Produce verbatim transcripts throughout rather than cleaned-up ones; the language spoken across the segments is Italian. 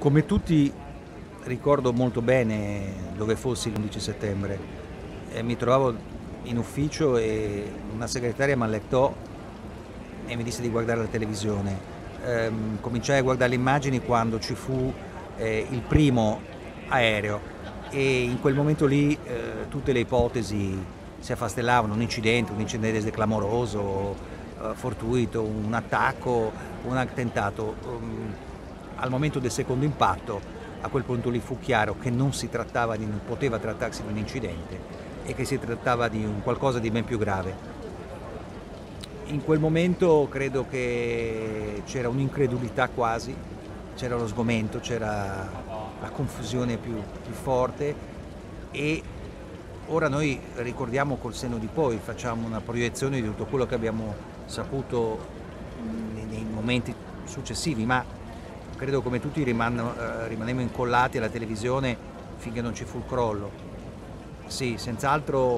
Come tutti ricordo molto bene dove fossi l'undici settembre. Eh, mi trovavo in ufficio e una segretaria mi allertò e mi disse di guardare la televisione. Ehm, cominciai a guardare le immagini quando ci fu eh, il primo aereo e in quel momento lì eh, tutte le ipotesi si affastellavano: un incidente, un incidente clamoroso, eh, fortuito, un attacco, un attentato. Um, al momento del secondo impatto, a quel punto lì fu chiaro che non si trattava di, non poteva trattarsi di un incidente e che si trattava di un qualcosa di ben più grave. In quel momento credo che c'era un'incredulità quasi, c'era lo sgomento, c'era la confusione più, più forte e ora noi ricordiamo col senno di poi, facciamo una proiezione di tutto quello che abbiamo saputo nei momenti successivi, ma credo come tutti rimanno, eh, rimanemmo incollati alla televisione finché non ci fu il crollo. Sì, senz'altro,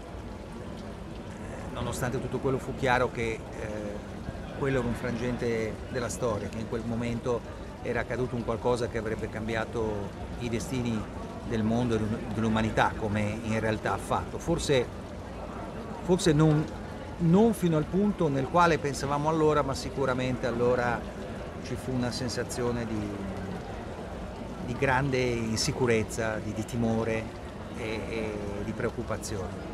eh, nonostante tutto quello fu chiaro che eh, quello era un frangente della storia, che in quel momento era accaduto un qualcosa che avrebbe cambiato i destini del mondo e dell'umanità, come in realtà ha fatto. Forse, forse non, non fino al punto nel quale pensavamo allora, ma sicuramente allora ci fu una sensazione di, di grande insicurezza, di, di timore e, e di preoccupazione.